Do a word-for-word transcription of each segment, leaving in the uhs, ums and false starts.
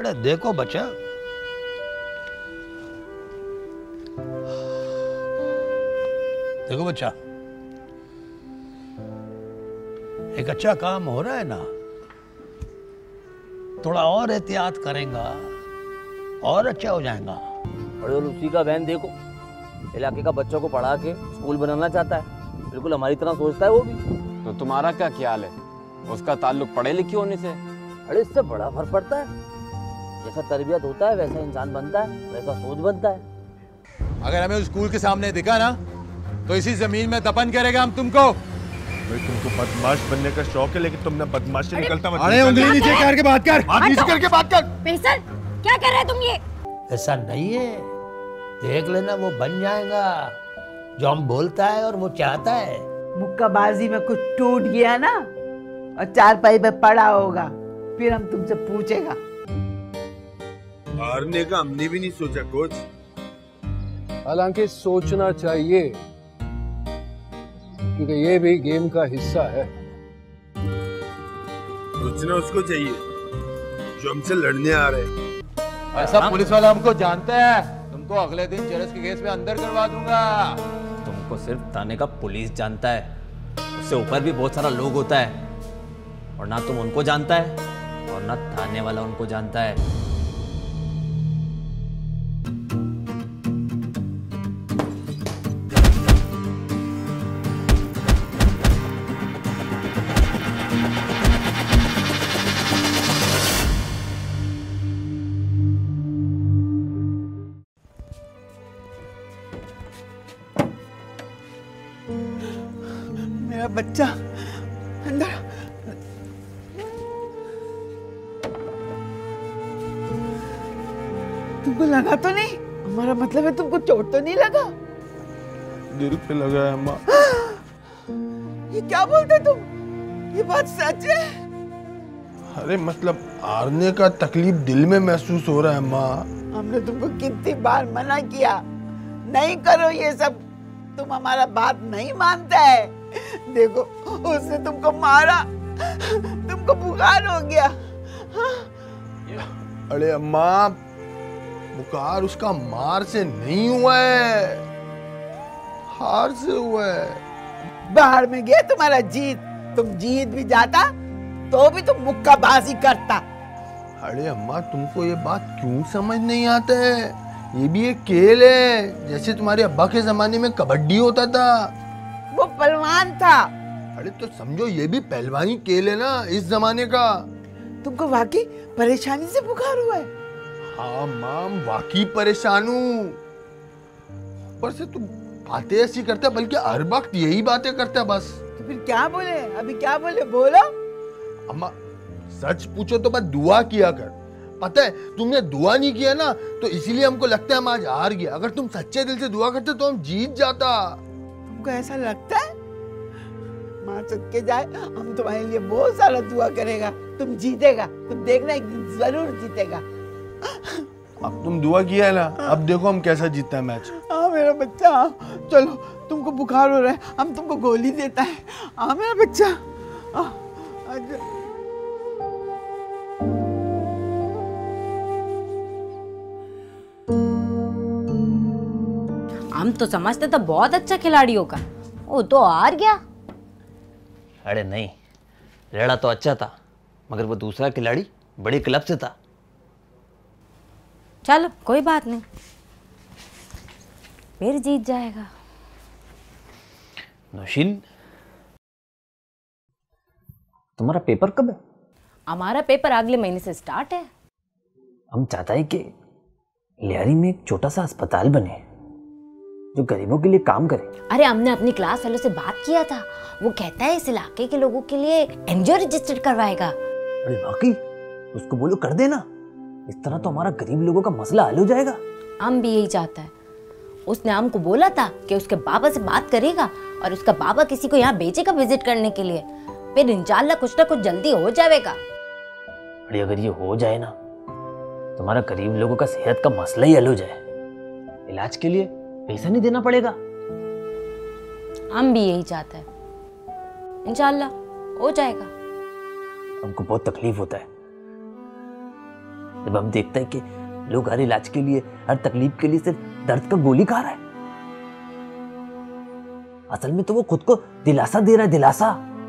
अरे देखो बच्चा, देखो बच्चा, एक अच्छा काम हो रहा है ना, थोड़ा और एहतियात करेगा और अच्छा हो जाएगा। और उसी का बहन देखो, इलाके का बच्चों को पढ़ा के स्कूल बनाना चाहता है, बिल्कुल हमारी तरह सोचता है वो भी। तो तुम्हारा क्या ख्याल है, उसका ताल्लुक पढ़े लिखे होने से? अरे इससे बड़ा फर्क पड़ता है, जैसा तरबियत होता है वैसा इंसान बनता है, वैसा सोच बनता है। अगर हमें उस स्कूल के सामने दिखा ना तो इसी जमीन में दफन करेगा हम तुमको। भाई तुमको बदमाश बनने का शौक है, लेकिन तुमने बदमाश से निकलता मत। अरे उंगली नीचे करके बात कर, हाथ नीचे करके बात कर। फैसल, क्या कर रहे हो तुम ये? ऐसा नहीं है, देख लेना वो बन जाएगा जो हम बोलता है और वो चाहता है। मुक्काबाजी में कुछ टूट गया ना और चारपाई पे पड़ा होगा, फिर हम तुमसे पूछेगा। हारने का हमने भी नहीं सोचा कोच। हालांकि सोचना चाहिए, क्योंकि ये भी गेम का हिस्सा है। सोचना उसको चाहिए जो हमसे लड़ने आ रहे हैं। ऐसा पुलिस वाला हमको जानता है, तुमको अगले दिन चरस के केस में अंदर करवा दूंगा। तुमको सिर्फ थाने का पुलिस जानता है, उससे ऊपर भी बहुत सारा लोग होता है, और ना तुम उनको जानता है और ना थाने वाला उनको जानता है। मेरा बच्चा अंदर। तुमको लगा तो नहीं? हमारा मतलब है तुमको चोट तो नहीं लगा? दिल पे लगा है माँ। ये क्या बोलते तुम? ये बात सच है? अरे मतलब हारने का तकलीफ दिल में महसूस हो रहा है माँ। हमने तुमको कितनी बार मना किया, नहीं करो ये सब, तुम हमारा बात नहीं मानते है। देखो उसने तुमको मारा, तुमको बुखार हो गया। अरे अम्मा, बुखार उसका मार से नहीं हुआ है, हार से हुआ है। बाहर में गया तुम्हारा जीत, तुम जीत भी जाता तो भी तुम मुक्काबाजी करता। अरे अम्मा, तुमको ये बात क्यों समझ नहीं आता है? ये भी एक खेल है, जैसे तुम्हारे अब्बा के जमाने में कबड्डी होता था। वो पहलवान था। अरे तो समझो ये भी पहलवानी खेल है ना इस जमाने का। तुमको वाकई परेशानी से बुखार हुआ है? हाँ माम, वाकई परेशान हूँ। ऊपर से तुम बातें ऐसी करता है, बल्कि हर वक्त यही बातें करता है बस। तो फिर क्या बोले? अभी क्या बोले? बोलो। अम्मा सच पूछो तो बस दुआ किया कर। पता है तुमने दुआ नहीं किया ना, तो इसीलिए हमको लगता है हम आज हार गया। अगर तुम सच्चे दिल से दुआ करते तो हम जीत जाता। तुमको ऐसा लगता है? माँ सदके जाए, हम तुम्हारे लिए बहुत सारा दुआ करेगा, तुम जीतेगा, तुम देखना एक दिन जरूर जीतेगा। अब तुम दुआ किया है ना, अब देखो हम कैसा जीतता है मैच। हाँ मेरा बच्चा, चलो तुमको बुखार हो रहा है, हम तुमको गोली देता है। हाँ मेरा बच्चा, आ, आजा। हम तो समझते थे बहुत अच्छा खिलाड़ी होगा, वो तो हार गया। अरे नहीं, रेड़ा तो अच्छा था, मगर वो दूसरा खिलाड़ी बड़े क्लब से था। चलो कोई बात नहीं, फिर जीत जाएगा। नौशीन, तुम्हारा पेपर कब है? हमारा पेपर अगले महीने से स्टार्ट है। हम चाहता है कि लियारी में एक छोटा सा अस्पताल बने जो गरीबों के लिए काम करे। अरे हमने अपनी क्लास वालों से बात किया था, वो कहता है इस इलाके के लोगों के लिए एनजीओ रजिस्टर्ड करवाएगा। अरे वाकई? उसको बोलो कर देना, इस तरह तो हमारा गरीब लोगों का मसला हल हो जाएगा। हम भी यही चाहता है। उसने हमको बोला था कि उसके बाबा से बात करेगा और उसका बाबा किसी को यहाँ भेजेगा विजिट करने के लिए, फिर इंशाल्लाह कुछ ना कुछ जल्दी हो जाएगा। अरे अगर ये हो जाए ना, तुम्हारा गरीब लोगों का सेहत का मसला ही हल हो जाए, इलाज के लिए पैसा नहीं देना पड़ेगा। हम भी यही चाहते हैं, इंशाल्लाह हो जाएगा। हमको बहुत तकलीफ होता है, जब हम देखते हैं कि लोग हर इलाज के लिए, हर तकलीफ के लिए सिर्फ दर्द का गोली खा रहा है। असल में तो वो खुद को दिलासा दे रहा है, दिलासा।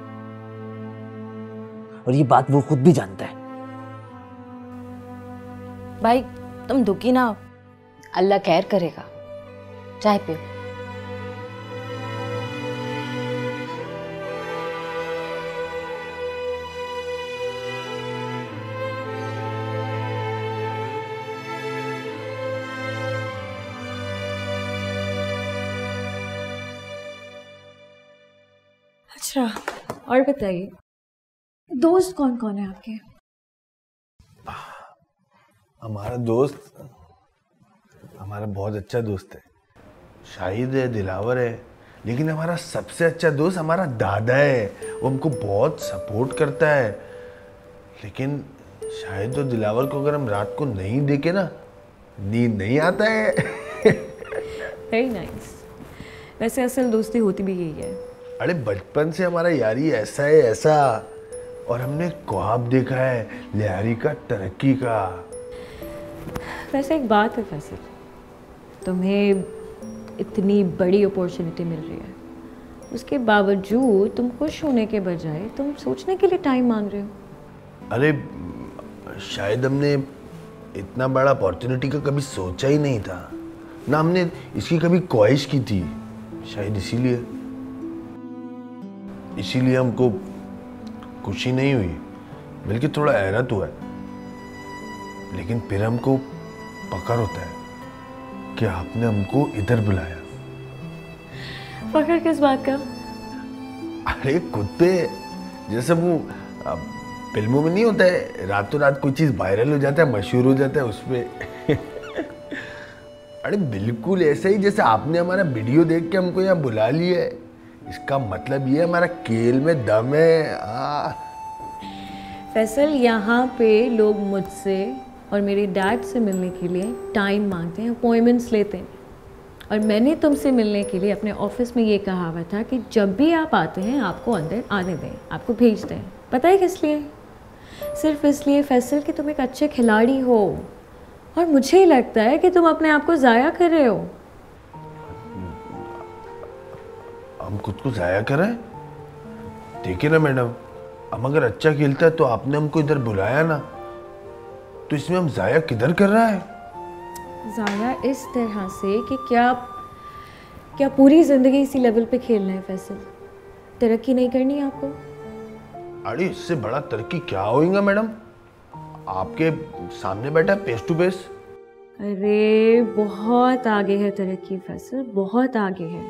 और ये बात वो खुद भी जानता है। भाई तुम दुखी ना हो, अल्लाह खैर करेगा। चाय पियो। अच्छा, और बताइए, दोस्त कौन कौन है आपके? हमारा दोस्त, हमारा बहुत अच्छा दोस्त है, शाहिद है, दिलावर है, लेकिन हमारा सबसे अच्छा दोस्त हमारा दादा है। वो हमको बहुत सपोर्ट करता है। लेकिन शाहिद और दिलावर को अगर हम रात को नहीं देखे ना, नींद नहीं आता है। Very nice. वैसे असल दोस्ती होती भी यही है। अरे बचपन से हमारा यारी ऐसा है, ऐसा। और हमने ख्वाब देखा है यारी का, तरक्की का। वैसे एक बात है फैसल, तुम्हें इतनी बड़ी अपॉर्चुनिटी मिल रही है, उसके बावजूद तुम खुश होने के बजाय तुम सोचने के लिए टाइम मांग रहे हो। अरे शायद हमने इतना बड़ा अपॉर्चुनिटी का कभी सोचा ही नहीं था ना, हमने इसकी कभी ख्वाहिश की थी। शायद इसीलिए इसीलिए हमको खुशी नहीं हुई, बल्कि थोड़ा हैरत हुआ है। लेकिन फिर हमको पकड़ होता है कि आपने हमको इधर बुलाया। फखर किस बात का? अरे कुत्ते, जैसे वो फिल्मों में नहीं होता है, रातों रात कोई चीज वायरल हो जाता है, मशहूर हो जाता है उसपे। अरे बिल्कुल ऐसे ही, जैसे आपने हमारा वीडियो देख के हमको यहाँ बुला लिया है। इसका मतलब ये हमारा खेल में दम है। आ। फैसल, यहाँ पे लोग मुझसे और मेरे डैड से मिलने के लिए टाइम मांगते हैं, अपॉइंटमेंट्स लेते हैं। और मैंने तुमसे मिलने के लिए अपने ऑफिस में ये कहा हुआ था कि जब भी आप आते हैं आपको अंदर आने दें, आपको भेज दें। पता है किस लिए? सिर्फ इसलिए फैसल कि तुम एक अच्छे खिलाड़ी हो, और मुझे लगता है कि तुम अपने आप को ज़ाया कर रहे हो। हम खुद को ज़ाया कर रहे हैं? देखिए ना मैडम, हम अगर अच्छा खेलता है तो आपने हमको इधर बुलाया ना, तो इसमें हम ज़ाया किधर कर रहा है? ज़ाया इस तरह से कि क्या क्या पूरी ज़िंदगी इसी लेवल पे खेलना है फैसल? तरक्की नहीं करनी है आपको? अरे इससे बड़ा तरक्की क्या होगा मैडम? आपके सामने बैठा है फेस टू फेस। अरे बहुत आगे है तरक्की फैसल, बहुत आगे है।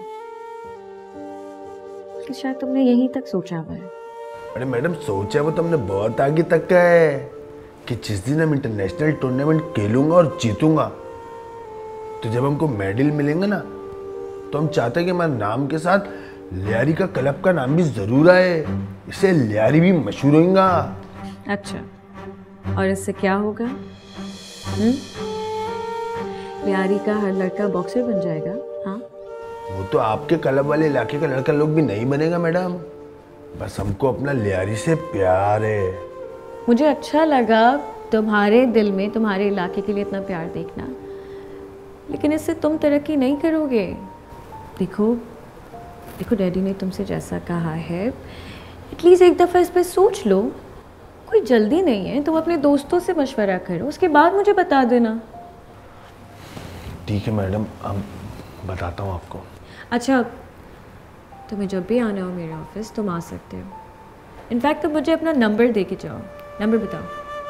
कि शायद तुमने यहीं तक सोचा हुआ है। अरे मैडम, सोचा वो तुमने बहुत आगे तक का है कि जिस दिन हम इंटरनेशनल टूर्नामेंट खेलूंगा और जीतूंगा, तो जब हमको मेडल मिलेंगे ना, तो हम चाहते हैं कि हमारे नाम के साथ लियारी का क्लब का नाम भी जरूर आए। इससे लियारी भी मशहूर होगा। अच्छा, और इससे क्या होगा? हम्म? लियारी का हर लड़का बॉक्सर बन जाएगा। हाँ, वो तो आपके क्लब वाले इलाके का लड़का लोग भी नहीं बनेगा मैडम। बस हमको अपना लियारी से प्यार है। मुझे अच्छा लगा तुम्हारे दिल में तुम्हारे इलाके के लिए इतना प्यार देखना, लेकिन इससे तुम तरक्की नहीं करोगे। देखो देखो डैडी ने तुमसे जैसा कहा है, एटलीस्ट एक दफ़ा इस पर सोच लो। कोई जल्दी नहीं है, तुम अपने दोस्तों से मशवरा करो, उसके बाद मुझे बता देना। ठीक है मैडम, हम बताता हूँ आपको। अच्छा, तुम्हें जब भी आना हो मेरे ऑफिस तुम आ सकते हो। इनफैक्ट तुम मुझे अपना नंबर दे के जाओ। नंबर बताओ।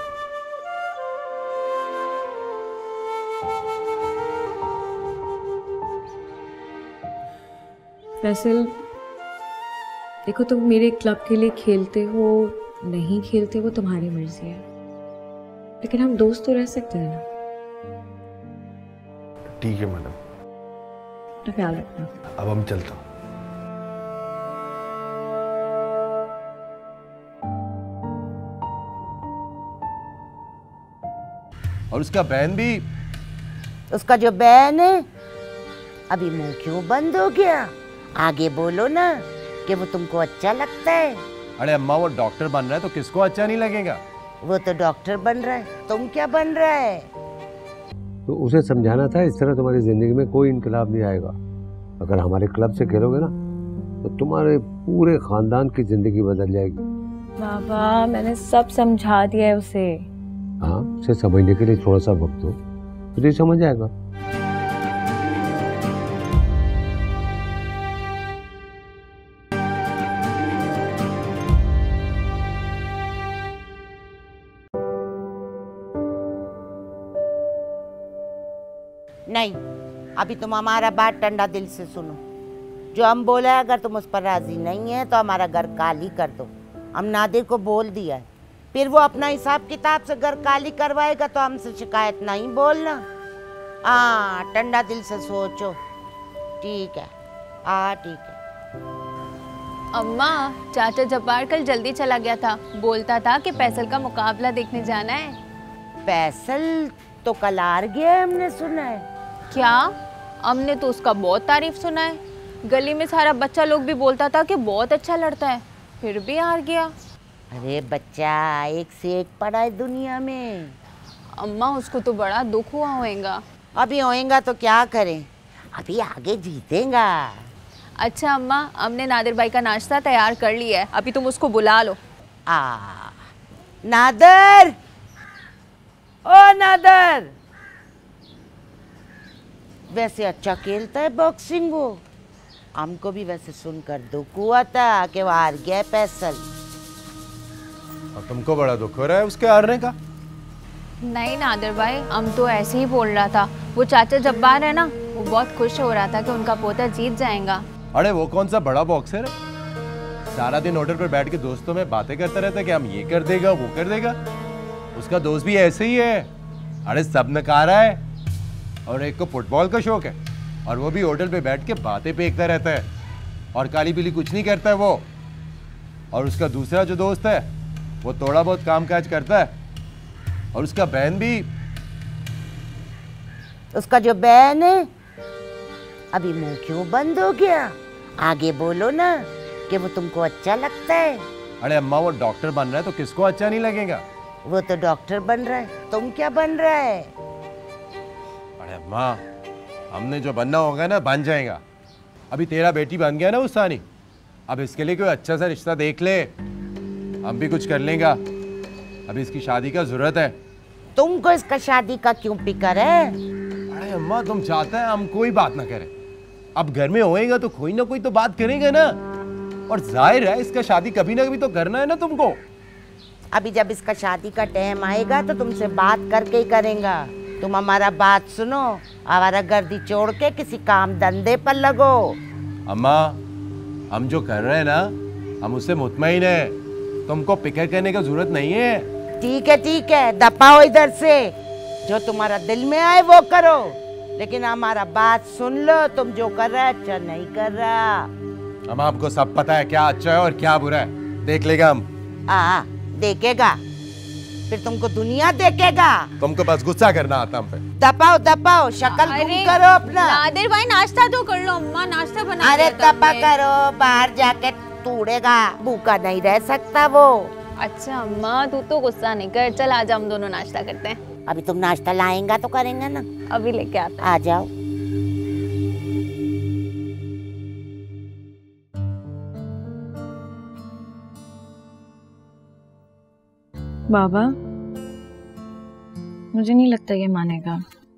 फैसल, देखो तुम मेरे क्लब के लिए खेलते हो नहीं खेलते वो तुम्हारी मर्जी है, लेकिन हम दोस्त तो रह सकते हैं ना। ठीक है मैडम, तो ख्याल रखना। अब हम चलता हूँ। और उसका बहन भी। उसका जो बहन है, अभी मुंह क्यों बंद हो गया? आगे बोलो ना कि वो तुमको अच्छा लगता है। अरे अम्मा, वो डॉक्टर बन रहा है तो किसको अच्छा नहीं लगेगा? वो तो डॉक्टर बन रहा है, तुम क्या बन रहा है? तो उसे समझाना था इस तरह तुम्हारी जिंदगी में कोई इनकलाब नहीं आएगा। अगर हमारे क्लब से खेलोगे ना तो तुम्हारे पूरे खानदान की जिंदगी बदल जाएगी। बाबा मैंने सब समझा दिया है उसे। हाँ, उसे समझने के लिए थोड़ा सा वक्त दो, फिर ये समझ आएगा। नहीं, अभी तुम हमारा बात ठंडा दिल से सुनो। जो हम बोले, अगर तुम उस पर राजी नहीं है तो हमारा घर खाली कर दो। हम नादिर को बोल दिया है, फिर वो अपना हिसाब किताब से घर खाली करवाएगा तो हमसे शिकायत नहीं बोलना। हाँ, ठंडा दिल से सोचो। ठीक है, हाँ ठीक है। अम्मा, चाचा जब्बार कल जल्दी चला गया था, बोलता था कि फैसल का मुकाबला देखने जाना है। फैसल तो कल हार गया है, हमने सुना है। क्या? हमने तो उसका बहुत तारीफ सुना है। गली में सारा बच्चा लोग भी बोलता था कि बहुत अच्छा लड़ता है, फिर भी हार गया। अरे बच्चा एक से एक पड़ा है दुनिया में। अम्मा, उसको तो बड़ा दुख हुआ होएगा। अभी होएगा तो क्या करें, अभी आगे जीतेगा। अच्छा अम्मा, हमने नादिर भाई का नाश्ता तैयार कर लिया है, अभी तुम उसको बुला लो। आ, नादर, ओ नादर, वैसे अच्छा खेलता है बॉक्सिंग वो। हमको भी वैसे सुनकर दुख हुआ था कि वो हार गया फैसल। और तुमको बड़ा दुख हो रहा है उसके हारने का? नहीं नादिर भाई, हम तो ऐसे ही बोल रहा था। वो चाचा जब्बार है ना, वो बहुत खुश हो रहा था कि उनका पोता जीत जाएगा। अरे वो कौन सा बड़ा बॉक्सर है, सारा दिन होटल पर बैठ के दोस्तों में बातें करता रहता है कि हम ये कर देगा वो कर देगा। उसका दोस्त भी ऐसे ही है। अरे सब नकारा है, और एक को फुटबॉल का शौक है, और वो भी होटल पे बैठ के बातें फेंकता रहता है, और काली पीली कुछ नहीं करता है वो। और उसका दूसरा जो दोस्त है वो थोड़ा बहुत काम काज करता है, और उसका बहन भी। उसका जो बहन है, अभी मुंह क्यों बंद हो गया? आगे बोलो ना कि वो तुमको अच्छा लगता है। अरे अम्मा, वो डॉक्टर बन रहा है तो किसको अच्छा नहीं लगेगा? वो तो डॉक्टर बन रहा है, तुम क्या बन रहा है? अरे अम्मा, हमने जो बनना होगा ना बन जाएगा। अभी तेरा बेटी बन गया ना उस्तानी, अब इसके लिए कोई अच्छा सा रिश्ता देख ले, हम भी कुछ कर लेंगे। अभी इसकी शादी का जरूरत है। तुमको इसका शादी का क्यों फिक्र है? अरे अम्मा, तुम चाहते हैं हम कोई बात ना करें, अब घर में होएगा तो कोई ना कोई तो बात करेगा ना। और जाहिर है इसका शादी कभी ना कभी तो करना है ना तुमको। अभी जब इसका शादी का टाइम आएगा तो तुमसे बात करके ही करेगा। तुम हमारा बात सुनो, हमारा गर्दी छोड़ के किसी काम धंधे पर लगो। अम्मा, हम जो कर रहे हैं ना, हम उससे मुतमईन है, तुमको फिक्र करने की जरूरत नहीं है। ठीक है ठीक है, दबाओ इधर से, जो तुम्हारा दिल में आए वो करो, लेकिन हमारा बात सुन लो। तुम जो कर रहा है अच्छा नहीं कर रहा। हम आपको सब पता है क्या अच्छा है और क्या बुरा है, देख लेगा हम। आ, देखेगा, फिर तुमको दुनिया देखेगा। तुमको बस गुस्सा करना आता हम पे। दबाओ दबाओ, शक्ल तुम करो अपना। नादिर भाई नाश्ता तो कर लो, अम्मा नाश्ता बना। अरे दबा करो, बाहर जाके तोड़ेगा, भूखा नहीं रह सकता वो। अच्छा अम्मा, तू तो गुस्सा नहीं कर, चल आजा हम दोनों नाश्ता करते हैं। अभी तुम नाश्ता लाएंगा तो करेंगे ना, अभी लेके आता। आ जाओ। बाबा, मुझे नहीं लगता ये मानेगा।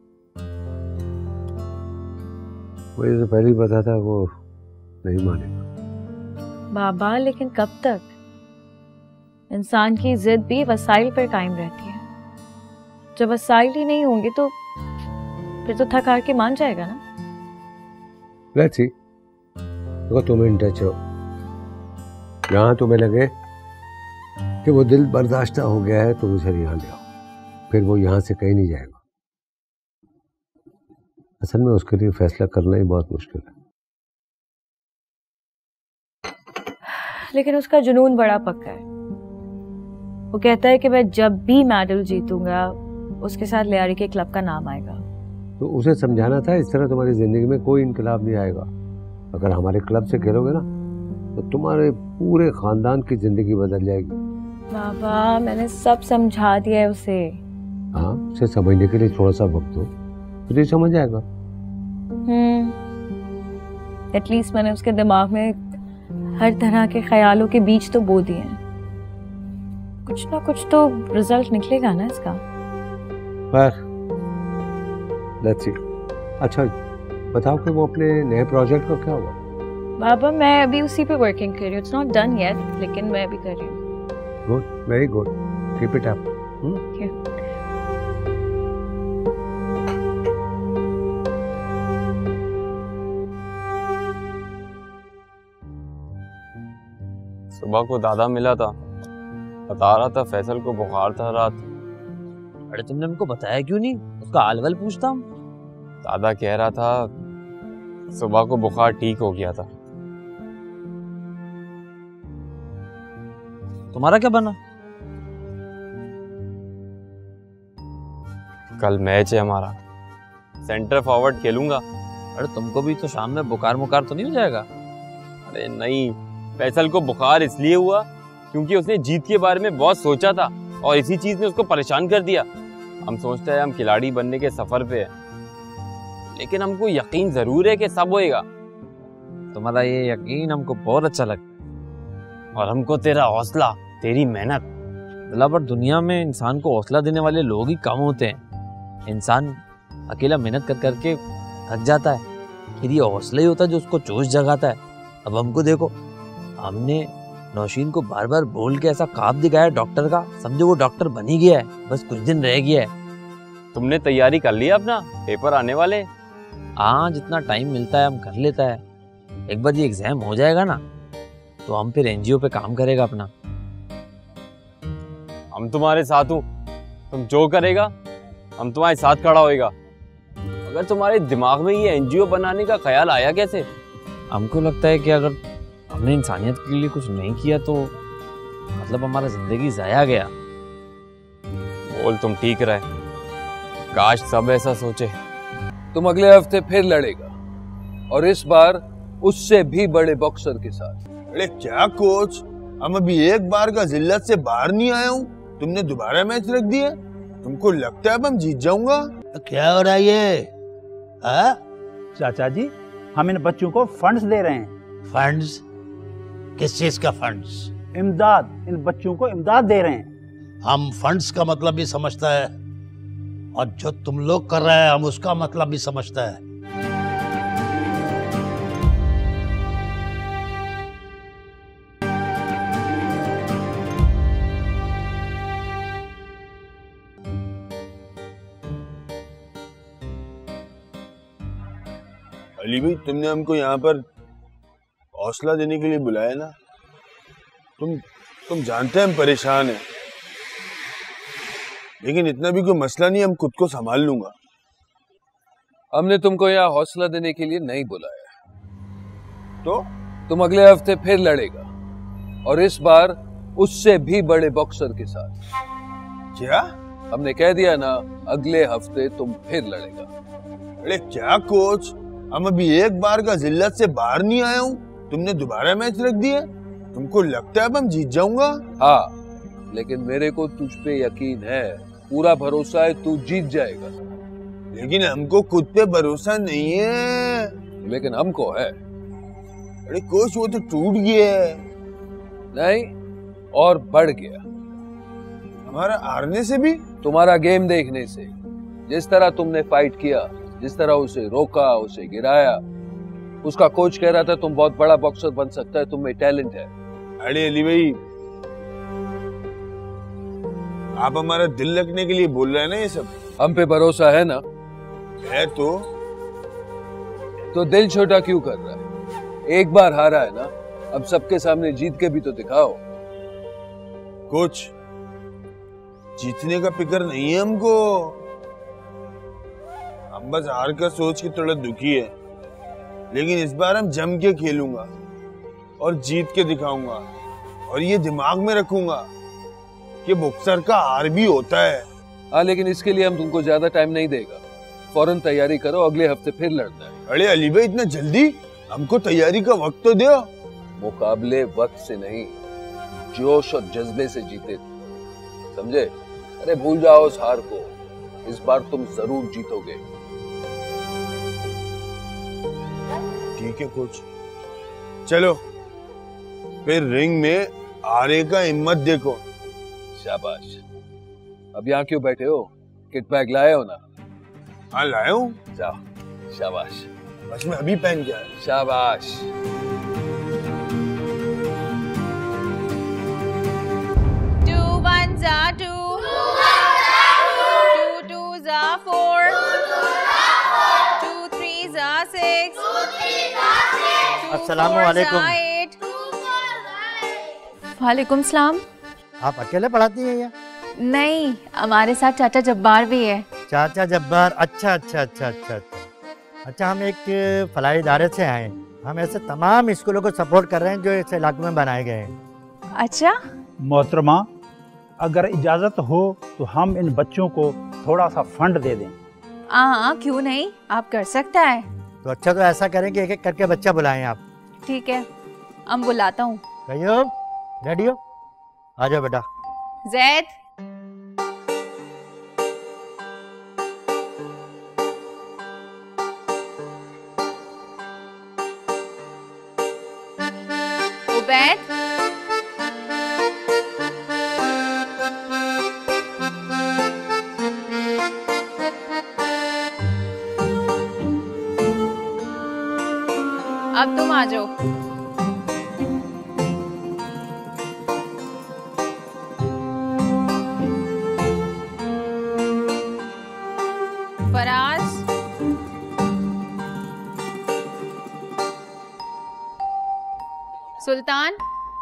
मुझे तो पहले ही पता था वो नहीं मानेगा। बाबा, लेकिन कब तक? इंसान की जिद भी वसाइल पर कायम रहती है। जब वसाइल ही नहीं होंगे तो फिर तो थक हार के मान जाएगा ना। Let's see. देखो, तुम इन टच हो, यहाँ तुम्हें लगे कि वो दिल बर्दाश्त हो गया है तो उसे यहाँ ले आओ, फिर वो यहाँ से कहीं नहीं जाएगा। असल में उसके लिए फैसला करना ही बहुत मुश्किल है। लेकिन उसका जुनून बड़ा पक्का है। वो कहता है कि मैं जब भी मेडल जीतूंगा उसके साथ लियारी के क्लब का नाम आएगा। तो उसे समझाना था इस तरह तुम्हारी जिंदगी में कोई इनकलाब नहीं आएगा। अगर हमारे क्लब से खेलोगे ना तो तुम्हारे पूरे खानदान की जिंदगी बदल जाएगी। बाबा मैंने सब समझा दिया है उसे। हाँ, उसे समझने के लिए थोड़ा सा वक्त दो, फिर ये समझ आएगा। हम्म, एटलीस्ट मैंने उसके दिमाग में हर तरह के ख्यालों के बीज तो बो दिए हैं। कुछ ना कुछ तो रिजल्ट निकलेगा ना इसका। पर लेट्स सी। अच्छा बताओ कि वो अपने नए प्रोजेक्ट का क्या हुआ? बाबा मैं अभी उसी पे वर्किंग कर रही हूँ। इट्स नॉट डन येट, लेकिन मैं अभी कर रही हूँ। Good, very good, keep it up. सुबह को दादा मिला था, बता रहा था फैसल को बुखार था रात। अरे तुमने हमको बताया क्यों नहीं? उसका हाल वाल पूछता हम। दादा कह रहा था सुबह को बुखार ठीक हो गया था। तुम्हारा क्या बना? कल मैच है हमारा, सेंटर फॉरवर्ड खेलूंगा। अरे तुमको भी तो शाम में बुखार मुखार तो नहीं हो जाएगा? अरे नहीं, फैसल को बुखार इसलिए हुआ क्योंकि उसने जीत के बारे में बहुत सोचा था और इसी चीज ने उसको परेशान कर दिया। हम सोचते हैं हम खिलाड़ी बनने के सफर पे हैं, लेकिन हमको यकीन जरूर है कि सब होएगा। तुम्हारा ये यकीन हमको बहुत अच्छा लगता है, और हमको तेरा हौसला, तेरी मेहनत। दिलावर, दुनिया में इंसान को हौसला देने वाले लोग ही कम होते हैं। इंसान अकेला मेहनत कर करके थक जाता है, फिर ये हौसला ही होता है जो उसको जोश जगाता है। अब हमको देखो, हमने नौशीन को बार बार बोल के ऐसा ख्वाब दिखाया डॉक्टर का, समझो वो डॉक्टर बन ही गया है, बस कुछ दिन रह गया है। तुमने तैयारी कर लिया अपना? पेपर आने वाले। हाँ, जितना टाइम मिलता है हम कर लेता है। एक बार ये एग्जाम हो जाएगा ना तो हम फिर एनजीओ पे काम करेगा अपना। हम तुम्हारे साथ हूँ, तुम जो करेगा हम तुम्हारे साथ खड़ा होएगा। अगर तुम्हारे दिमाग में ये एनजीओ बनाने का ख्याल आया कैसे? हमको लगता है कि अगर हमने इंसानियत के लिए कुछ नहीं किया तो मतलब हमारा जिंदगी जाया गया। बोल तुम ठीक रहे, काश सब ऐसा सोचे। तुम अगले हफ्ते फिर लड़ेगा, और इस बार उससे भी बड़े बॉक्सर के साथ। अरे क्या कोच, हम अभी एक बार का जिल्लत से बाहर नहीं आया हूँ, तुमने दोबारा मैच रख दिया। तुमको लगता है अब हम जीत जाऊंगा? क्या हो रहा है ये? हाँ? चाचा जी, हम इन बच्चों को फंड्स दे रहे हैं। फंड्स? किस चीज का फंड्स? इमदाद, इन बच्चों को इमदाद दे रहे हैं। हम फंड्स का मतलब भी समझता है और जो तुम लोग कर रहे हैं हम उसका मतलब भी समझता है। अली भाई, तुमने हमको यहाँ पर हौसला देने के लिए बुलाया ना। तुम तुम जानते हैं हम परेशान हैं, लेकिन इतना भी कोई मसला नहीं, हम खुद को संभाल लूंगा। हमने तुमको यहाँ हौसला देने के लिए नहीं बुलाया। तो तुम अगले हफ्ते फिर लड़ेगा, और इस बार उससे भी बड़े बॉक्सर के साथ। क्या? हमने कह दिया ना, अगले हफ्ते तुम फिर लड़ेगा। अरे क्या कोच, हम अभी एक बार का जिल्लत से बाहर नहीं आया हूँ, तुमने दोबारा मैच रख दिया। तुमको लगता है अब हम जीत जाऊंगा? हाँ, लेकिन मेरे को तुझ पे यकीन है, पूरा भरोसा है तू जीत जाएगा। लेकिन हमको खुद पे भरोसा नहीं है। लेकिन हमको है। अरे कोच, वो तो टूट गया है। नहीं, और बढ़ गया। हमारा हारने से भी? तुम्हारा गेम देखने से। जिस तरह तुमने फाइट किया, जिस तरह उसे रोका, उसे गिराया। उसका कोच कह रहा था तुम बहुत बड़ा बॉक्सर बन सकता है, तुम में टैलेंट है। अरे अली भाई, आप हमारा दिल रखने के लिए बोल रहे हैं ना ये सब? हम पे भरोसा है ना? है तो तो दिल छोटा क्यों कर रहा है? एक बार हारा है ना, अब सबके सामने जीत के भी तो दिखाओ। कोच, जीतने का फिक्र नहीं है हमको, हम बस हार कर सोच के थोड़ा दुखी है। लेकिन इस बार हम जम के खेलूंगा और जीत के दिखाऊंगा, और ये दिमाग में रखूंगा कि बॉक्सर का हार भी होता है। हाँ, लेकिन इसके लिए हम तुमको ज्यादा टाइम नहीं देगा। फौरन तैयारी करो, अगले हफ्ते फिर लड़ना है। अरे अली भाई, इतना जल्दी? हमको तैयारी का वक्त तो दो। मुकाबले वक्त से नहीं, जोश और जज्बे से जीते थे, समझे? अरे भूल जाओ उस हार को, इस बार तुम जरूर जीतोगे। ठीक है कोच, चलो फिर रिंग में आने का हिम्मत देखो। शाबाश। अब यहाँ क्यों बैठे हो? किट बैग लाए हो ना? हाँ लाए हूँ। जाओ, शाबाश। बस मैं अभी पहन के आया। शाबाश। Two ones are two, two twos are four, two threes are six, two अस्सलाम fours वालेकुम। are eight. वालेकुम सलाम। आप अकेले पढ़ाती हैं या? नहीं, हमारे साथ चाचा जब्बार भी है। चाचा जब्बार, अच्छा अच्छा अच्छा अच्छा अच्छा अच्छा हम एक फलाई इदारे से आए हैं। हम ऐसे तमाम स्कूलों को सपोर्ट कर रहे हैं जो इस इलाके में बनाए गए हैं। अच्छा मोहतरमा, अगर इजाज़त हो तो हम इन बच्चों को थोड़ा सा फंड दे दें। हाँ, क्यों नहीं, आप कर सकता है। तो अच्छा, तो ऐसा करें कि एक एक करके बच्चा बुलाएं आप। ठीक है, हम बुलाता हूँ। कहियो, रेडी हो? आ जाओ बेटा। जैद, उबैद, अब तुम आ जाओ। फराज, सुल्तान,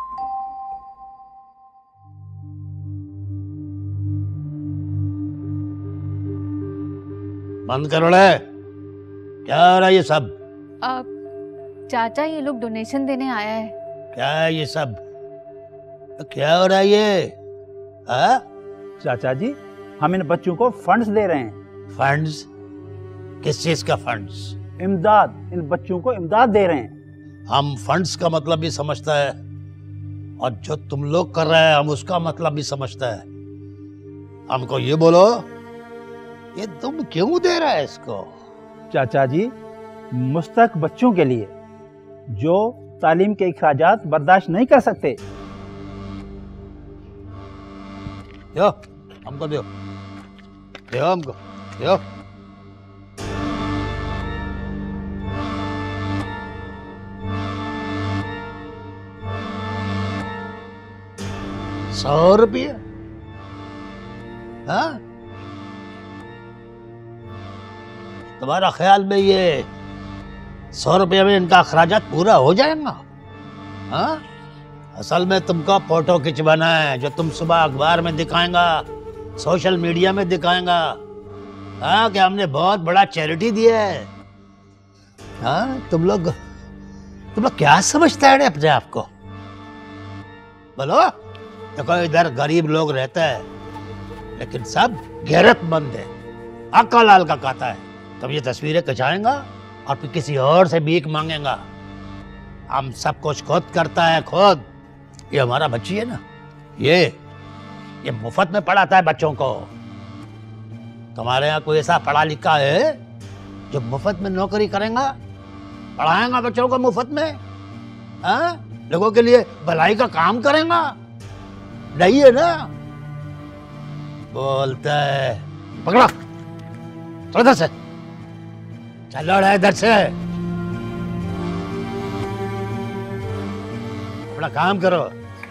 बंद करो रे। क्या हो रहा है ये सब? अब चाचा ये लोग डोनेशन देने आया है। क्या है ये सब? क्या हो रहा है ये? आ? चाचा जी, हम इन बच्चों को फंड्स दे रहे हैं। फंड्स? किस चीज का फंड्स? इमदाद, इन बच्चों को इमदाद दे रहे हैं। हम फंड्स का मतलब भी समझता है और जो तुम लोग कर रहे हैं हम उसका मतलब भी समझता है। हमको ये बोलो, ये तुम क्यों दे रहा है इसको? चाचा जी, मुस्तक बच्चों के लिए जो तालीम के अखराजात बर्दाश्त नहीं कर सकते। यो, हमको दो, दो हमको, दो। सौ रुपये? हाँ? तुम्हारा ख्याल में ये सौ रुपये में इनका अखराजात पूरा हो जाएगा? हाँ? असल में तुमको फोटो खिंचवाना है जो तुम सुबह अखबार में दिखाएगा, सोशल मीडिया में दिखाएगा। हाँ, कि हमने बहुत बड़ा चैरिटी दिया है। हाँ, तुम लोग तुम लोग क्या समझते हैं अपने आप को? बोलो। देखो, इधर गरीब लोग रहते हैं लेकिन सब गैरतमंद है, अक्ल लाल का कहता है। तुम ये तस्वीरें खिंचाएगा और फिर किसी और से भीख मांगेगा। हम सब कुछ खुद करता है, खुद। ये हमारा बच्ची है ना, ये ये मुफ्त में पढ़ाता है बच्चों को। तुम्हारे यहाँ कोई ऐसा पढ़ा लिखा है जो मुफ्त में नौकरी करेगा, पढ़ाएगा बच्चों को मुफ्त में? हाँ? लोगों के लिए भलाई का काम करेगा? नहीं है ना। बोलता है, पकड़ो, चलो इधर से, चलो रे इधर से, अपना काम करो।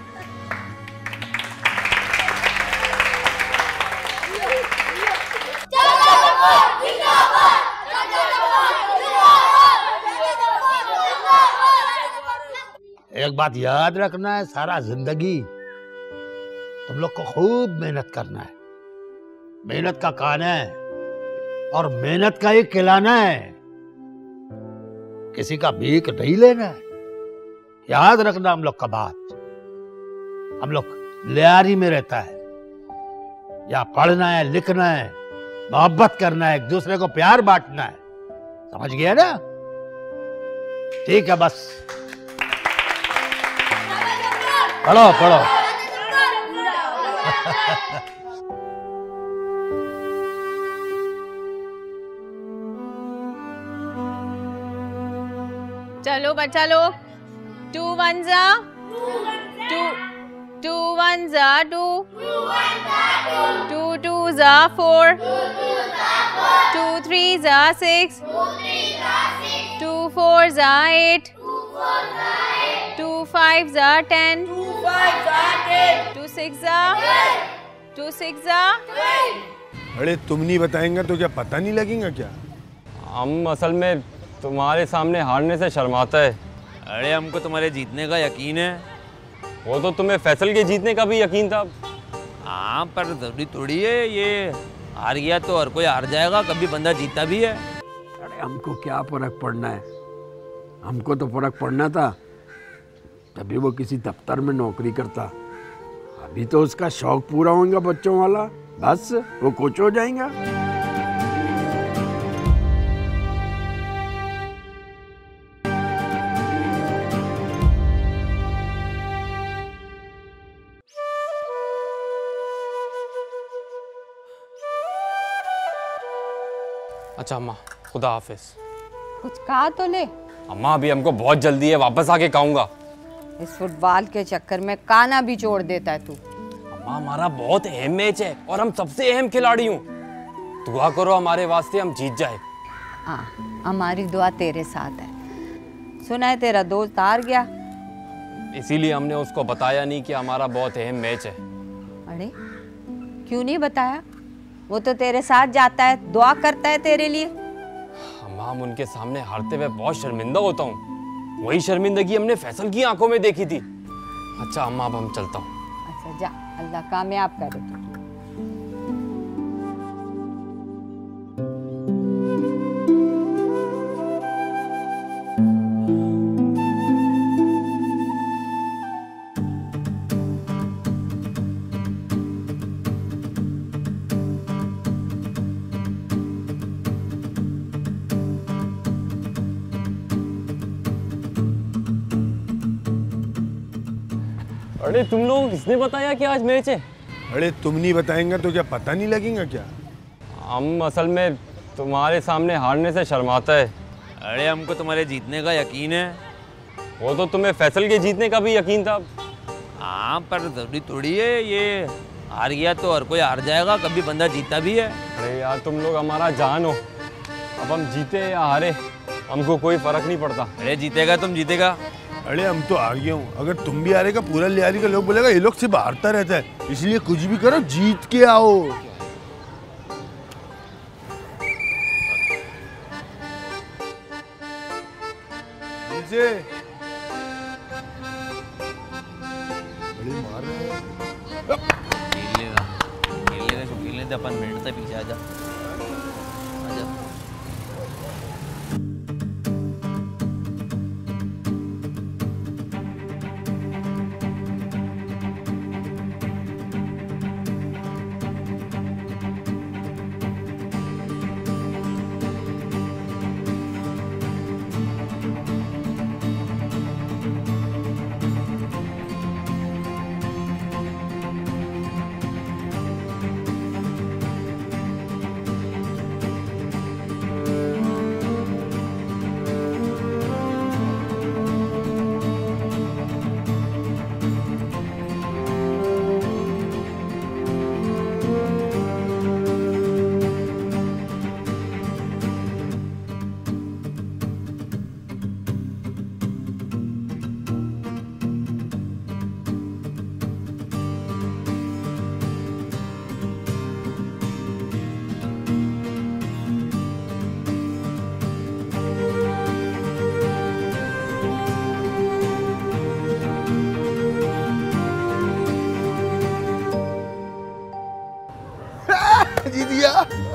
एक बात याद रखना है, सारा जिंदगी तुम लोग को खूब मेहनत करना है। मेहनत का खाना है और मेहनत का ही खिलाना है, किसी का भीख नहीं लेना है। याद रखना हम लोग का बात। हम लोग लियारी में रहता है, या पढ़ना है, लिखना है, मोहब्बत करना है, एक दूसरे को प्यार बांटना है। समझ गया ना? ठीक है, बस पढ़ो पढ़ो। चलो बच्चा लोग, टू वन जा टू, टू वन जा टू, टू टू जा फोर, टू थ्री जा सिक्स, टू फोर जा एट, टू फाइव जा टेन, टू सिक्स जा टू सिक्स जा। अरे तुम नहीं बताएंगे तो क्या पता नहीं लगेगा क्या? हम असल में तुम्हारे सामने हारने से शर्माता है। अरे हमको तुम्हारे जीतने का यकीन है। वो तो तुम्हें फैसल के जीतने का भी यकीन था। हाँ पर जरूरी थोड़ी है, ये हार गया तो हर कोई हार जाएगा, कभी बंदा जीता भी है। अरे हमको क्या फर्क पड़ना है, हमको तो फर्क पड़ना था तभी वो किसी दफ्तर में नौकरी करता। अभी तो उसका शौक पूरा होगा बच्चों वाला, बस वो कोच हो जाएगा। अच्छा अम्मा, खुदा हाफिज। कुछ कहा तो ले। अम्मा अभी हमको बहुत जल्दी है, वापस आके खाऊंगा। इस फुटबॉल के चक्कर में काना भी छोड़ देता है तू। अम्मा हमारा बहुत अहम मैच है और हम सबसे अहम खिलाड़ी हूँ। दुआ करो हमारे वास्ते हम जीत जाए। हाँ, हमारी दुआ तेरे साथ है। सुना है तेरा दोस्त हार गया, इसीलिए हमने उसको बताया नहीं कि हमारा बहुत अहम मैच है। अरे क्यों नहीं बताया? वो तो तेरे साथ जाता है, दुआ करता है तेरे लिए। अम्मा हम उनके सामने हारते हुए बहुत शर्मिंदा होता हूँ। वही शर्मिंदगी हमने फैसल की आंखों में देखी थी। अच्छा अम्मा अब हम चलता हूँ। अच्छा जा, अल्लाह कामयाब करे तुझे। अरे तुम लोग किसने बताया कि आज मैच है? अरे तुम नहीं बताएंगे तो क्या पता नहीं लगेगा क्या? हम असल में तुम्हारे सामने हारने से शर्माता है। अरे हमको तुम्हारे जीतने का यकीन है। वो तो तुम्हें फैसल के जीतने का भी यकीन था। हाँ पर जरूरी थोड़ी है, ये हार गया तो हर कोई हार जाएगा, कभी बंदा जीता भी है। अरे यार तुम लोग हमारा जान हो, अब हम जीते या हारे हमको कोई फर्क नहीं पड़ता। अरे जीतेगा तुम जीतेगा। अरे हम तो आ गया हूँ, अगर तुम भी हारेगा पूरा लियारी का लोग बोलेगा ये लोग सिर्फ हारता रहता है, इसलिए कुछ भी करो जीत के आओ। नीचे बड़ी मार रहे हैं। खेल लेगा खेल लेगा तो खेलने दे, अपन मिनट से पीछे आ जा आजा। जीत गया।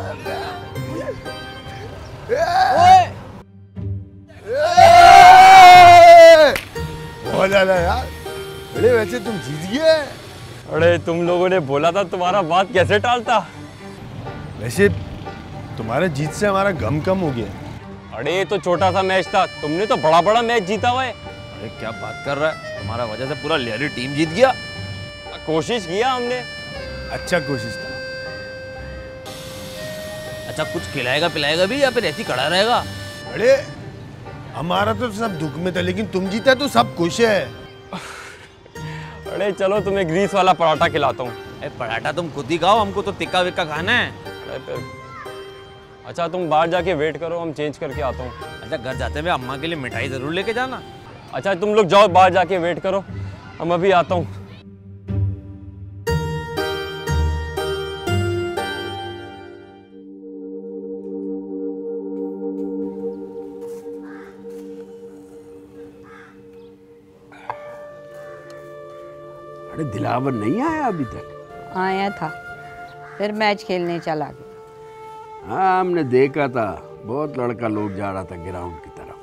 बहुत ज्यादा यार। अरे वैसे तुम जीत गए। अरे तुम लोगों ने बोला था तुम्हारा बात कैसे टालता। वैसे तुम्हारे जीत से हमारा गम कम हो गया। अरे ये तो छोटा सा मैच था, तुमने तो बड़ा बड़ा मैच जीता हुआ है। अरे क्या बात कर रहा है, तुम्हारा वजह से पूरा लियारी टीम जीत गया। कोशिश किया हमने। अच्छा कोशिश था। अच्छा कुछ खिलाएगा पिलाएगा भी या फिर ऐसे ही खड़ा रहेगा? अरे हमारा तो सब दुख में था, लेकिन तुम जीता तो सब खुश है। अरे चलो तुम्हें ग्रीस वाला पराठा खिलाता हूँ। पराठा तुम खुद ही खाओ, हमको तो टिक्का विक्का खाना है। अच्छा तुम बाहर जाके वेट करो, हम चेंज करके आता हूँ। अच्छा घर जाते हुए अम्मा के लिए मिठाई जरूर लेके जाना। अच्छा तुम लोग जाओ बाहर जाके वेट करो, हम अभी आता हूँ। अरे दिलावर नहीं आया अभी तक? आया था, फिर मैच खेलने चला गया। हाँ हमने देखा था, बहुत लड़का लोग जा रहा था ग्राउंड की तरफ।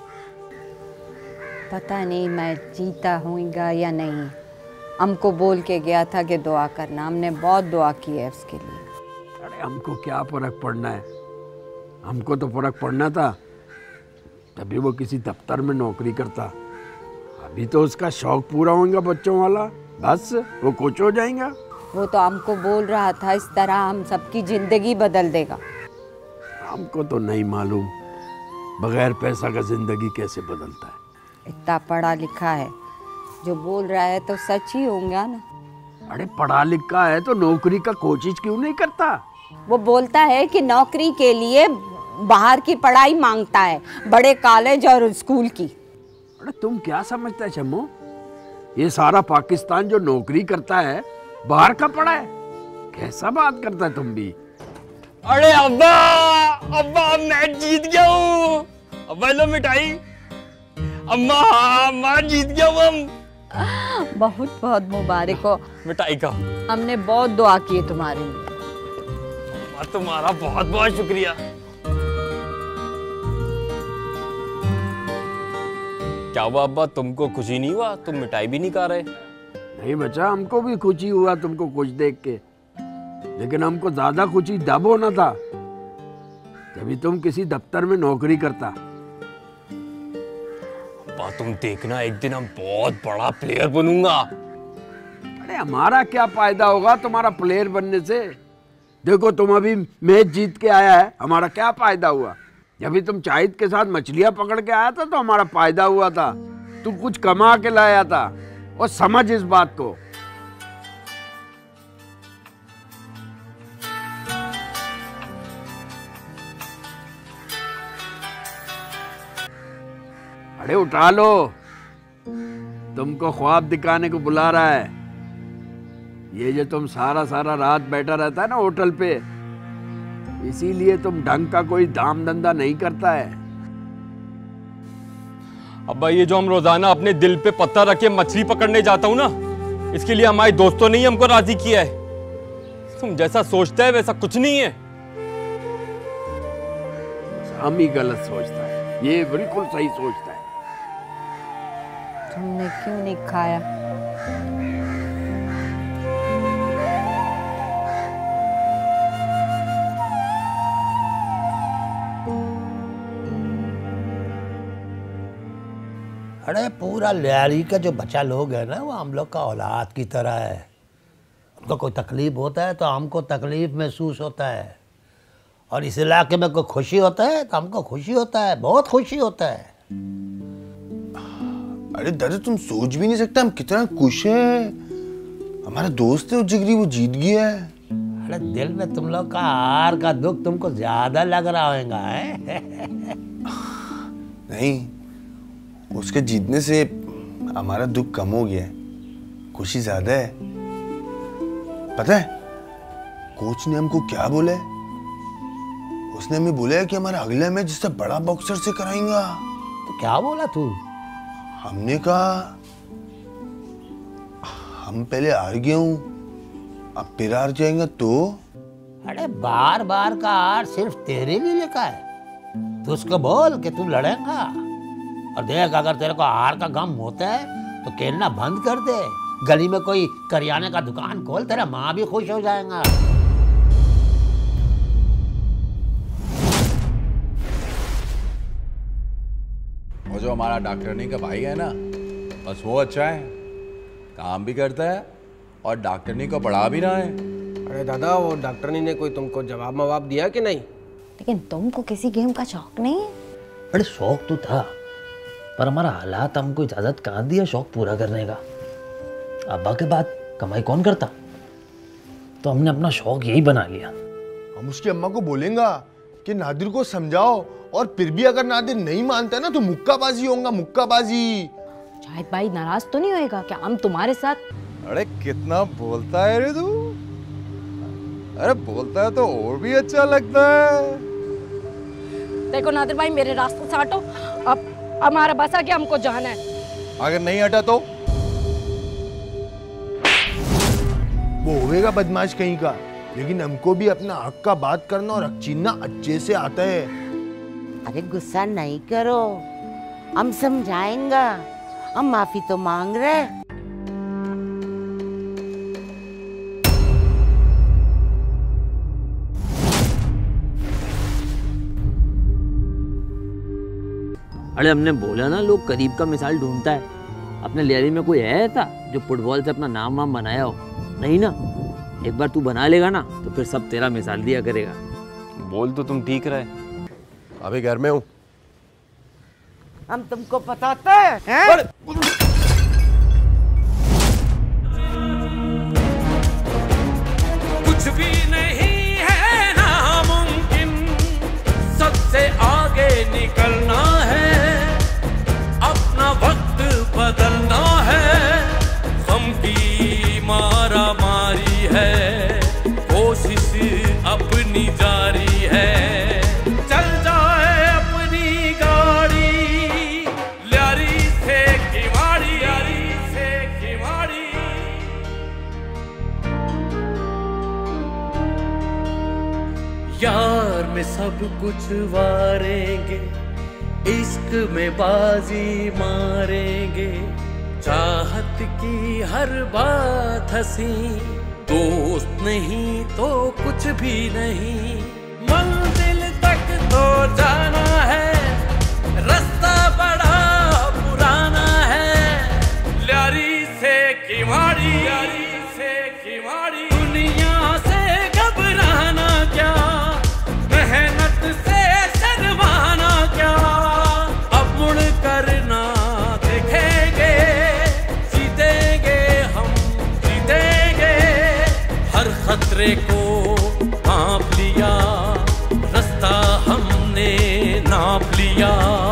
पता नहीं मैं जीता होऊंगा या नहीं। हमको बोल के गया था कि दुआ करना, हमने बहुत दुआ की है उसके लिए। अरे हमको क्या फर्क पड़ना है, हमको तो फर्क पड़ना था तभी वो किसी दफ्तर में नौकरी करता। अभी तो उसका शौक पूरा होगा बच्चों वाला, बस वो कोच हो जाएगा। वो तो हमको बोल रहा था इस तरह हम सबकी जिंदगी बदल देगा। हमको तो नहीं मालूम बगैर पैसा का जिंदगी कैसे बदलता है। इतना पढ़ा लिखा है, जो बोल रहा है तो सच ही होगा ना। अरे पढ़ा लिखा है तो नौकरी का कोशिश क्यों नहीं करता? वो बोलता है कि नौकरी के लिए बाहर की पढ़ाई मांगता है, बड़े कॉलेज और स्कूल की। अरे तुम क्या समझता है शम्मू, ये सारा पाकिस्तान जो नौकरी करता है बाहर का पढ़ा है? कैसा बात करता है तुम भी। अरे अब्बा अब्बा मैं जीत गया हूँ। अब्बा लो मिठाई। अम्मा अम्मा जीत गया हूँ हम। बहुत बहुत मुबारक हो। मिठाई का हमने बहुत दुआ की है तुम्हारे लिए। तुम्हारा बहुत बहुत शुक्रिया। क्या हुआ अब्बा, तुमको खुशी नहीं हुआ? तुम मिठाई भी नहीं खा रहे। नहीं बच्चा, हमको भी खुशी हुआ तुमको कुछ देख के, लेकिन हमको ज्यादा खुशी तब होना था जब तुम किसी दफ्तर में नौकरी करता। अब्बा तुम देखना, एक दिन हम बहुत बड़ा प्लेयर बनूंगा। अरे हमारा क्या फायदा होगा तुम्हारा प्लेयर बनने से? देखो तुम अभी मैच जीत के आया है, हमारा क्या फायदा हुआ? जब भी तुम चाहिद के साथ मछलियां पकड़ के आया था तो हमारा फायदा हुआ था। तू कुछ कमा के लाया था, और समझ इस बात को। अरे उठा लो, तुमको ख्वाब दिखाने को बुला रहा है। ये जो तुम सारा सारा रात बैठा रहता है ना होटल पे, इसीलिए तुम ढंग का कोई दाम धंधा नहीं करता है। अब्बा ये जो हम रोजाना अपने दिल पे पत्थर रख के मछली पकड़ने जाता हूँ ना, इसके लिए हमारे दोस्तों ने ही हमको राजी किया है। तुम जैसा सोचता है वैसा कुछ नहीं है। हम ही गलत सोचता है, ये बिल्कुल सही सोचता है। तुमने क्यों नहीं खाया? अरे पूरा लियारी का जो बच्चा लोग है ना, वो हम लोग का औलाद की तरह है। उनको कोई तकलीफ होता है तो हमको तकलीफ महसूस होता है, और इस इलाके में कोई खुशी होता है तो हमको खुशी होता है, बहुत खुशी होता है। अरे दादा तुम सोच भी नहीं सकते हम कितना खुश हैं। हमारा दोस्त है वो जिगरी, वो जीत गया है। अरे दिल में तुम लोग का हार का दुख तुमको ज्यादा लग रहा होगा है? नहीं, उसके जीतने से हमारा दुख कम हो गया है, खुशी ज्यादा है। पता है कोच ने हमको क्या बोला है? उसने हमें बोला है कि हमारा अगला मैच जिससे बड़ा बॉक्सर से कराएंगा। तो क्या बोला तू? हमने कहा हम पहले हार गए हूं, अब फिर हार जाएंगे तो। अरे बार बार का हार सिर्फ तेरे लिए लिखा है, तो उसको बोल कि तू लड़ेगा। और देख अगर तेरे को हार का गम होता है तो खेलना बंद कर दे, गली में कोई करियाने का दुकान खोल, तेरा माँ भी खुश हो जाएगा। वो जो हमारा डॉक्टरनी का भाई है ना, बस वो अच्छा है, काम भी करता है और डॉक्टरनी को पढ़ा भी रहा है। अरे दादा, वो डॉक्टरनी ने कोई तुमको जवाब मवाब दिया कि नहीं? लेकिन तुमको किसी गेम का शौक नहीं है? अरे शौक तो था, पर हमारा हालात हमको इजाजत कहाँ दिया शौक पूरा करने का। अब्बा के बाद कमाई कौन करता, तो हमने अपना शौक यही बना लिया। हम उसकी अम्मा को बोलेंगे कि नादिर को समझाओ, और फिर भी अगर नादिर नहीं मानता है ना तो मुक्काबाजी होगा, मुक्काबाजी। शाहिद भाई नाराज तो नहीं होएगा क्या हम तुम्हारे साथ? अरे कितना बोलता है रे तू। अरे बोलता है तो और भी अच्छा लगता है। देखो नादिर भाई, मेरे रास्ते से हटो, अब हमारा बस आके हमको जाना है। अगर नहीं हटा तो वो होएगा बदमाश कहीं का, लेकिन हमको भी अपना हक का बात करना और हक छीनना अच्छे से आता है। अरे गुस्सा नहीं करो, हम समझाएंगे, हम माफी तो मांग रहे। अरे हमने बोला ना, लोग करीब का मिसाल ढूंढता है। अपने लियारी में कोई है ऐसा जो फुटबॉल से अपना नाम वाम बनाया हो? नहीं ना। एक बार तू बना लेगा ना तो फिर सब तेरा मिसाल दिया करेगा। बोल तो तुम ठीक रहे। अभी घर में हूँ। हम तुमको बताते हैं, हैं? कुछ भी नहीं है नामुमकिन, सबसे आगे निकलना है, अपना वक्त बदलना है, गम की मारा मारी है, कोशिश अपनी जारी है, चल जाए अपनी गाड़ी, ल्यारी से खिमाड़ी, ल्यारी से खिमाड़ी। यार में सब कुछ वारेंगे, इश्क में बाजी मारेंगे, चाहत की हर बात हंसी, दोस्त नहीं तो कुछ भी नहीं, मंजिल तक तो जाना है, रास्ता बड़ा पुराना है, ल्यारी से खिमाड़ी, ल्यारी से खिमाड़ी। दुनिया से घबराना क्या, मेहनत से शर्माना क्या, अब मुड़ करना देखेंगे, जीतेंगे हम जीतेंगे, हर खतरे को नाप लिया, रास्ता हमने नाप लिया।